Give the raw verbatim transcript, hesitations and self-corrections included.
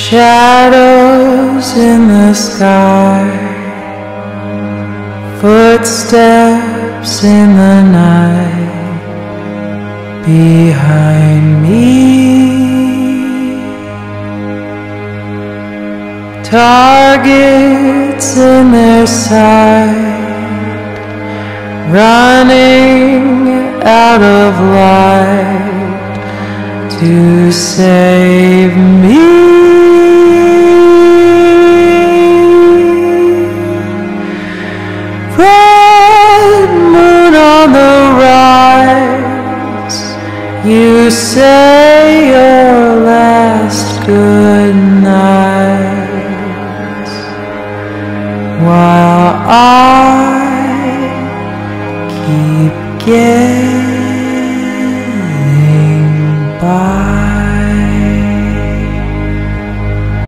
Shadows in the sky, footsteps in the night behind me. Targets in their sight, running out of light to save me. Red moon on the rise, you say your last good night, while I keep getting by.